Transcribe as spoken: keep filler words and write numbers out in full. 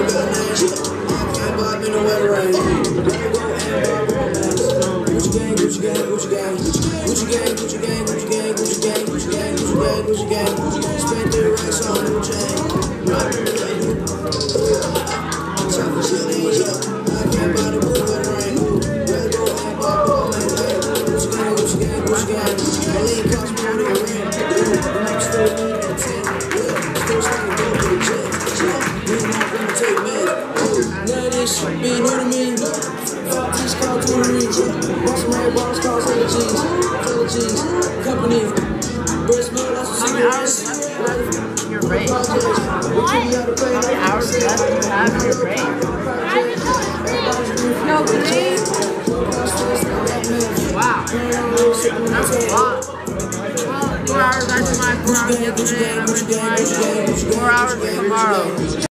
Your break. What? How many hours left do you have in your break? No, please. Wow. That's a lot. Well, four hours after my four hours yesterday, and I'm going to do my four hours tomorrow.